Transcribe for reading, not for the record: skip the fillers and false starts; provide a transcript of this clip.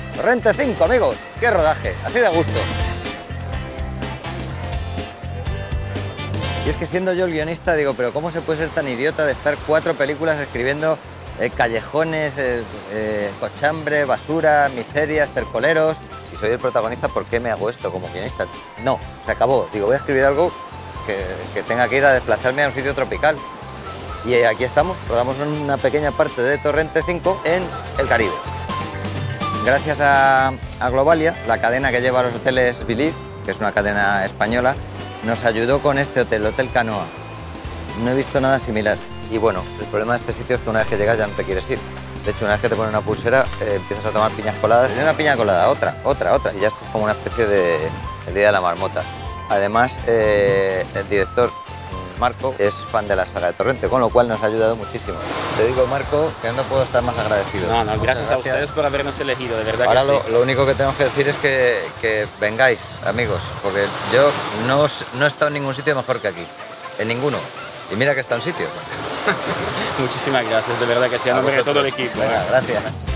Torrente 5, amigos. ¡Qué rodaje! Así de gusto. Y es que siendo yo el guionista digo, pero ¿cómo se puede ser tan idiota de estar 4 películas escribiendo callejones, cochambre, basura, miserias, tercoleros? Si soy el protagonista, ¿por qué me hago esto como guionista? No, se acabó. Digo, voy a escribir algo que tenga que ir a desplazarme a un sitio tropical. Y aquí estamos, rodamos una pequeña parte de Torrente 5 en el Caribe. Gracias a Globalia, la cadena que lleva los hoteles Believe, que es una cadena española, nos ayudó con este hotel, Hotel Canoa. No he visto nada similar. Y bueno, el problema de este sitio es que una vez que llegas ya no te quieres ir. De hecho, una vez que te ponen una pulsera, empiezas a tomar piñas coladas. Y una piña colada, otra. Y ya esto es como una especie de el día de la marmota. Además, el director, Marco, es fan de la saga de Torrente, con lo cual nos ha ayudado muchísimo. Te digo, Marco, que no puedo estar más agradecido. No, gracias a ustedes por habernos elegido, de verdad. Ahora que sí. lo único que tenemos que decir es que vengáis, amigos, porque yo no he estado en ningún sitio mejor que aquí, en ninguno. Y mira que está en sitio. Muchísimas gracias, de verdad que sí, a nombre de todo el equipo. Venga, gracias.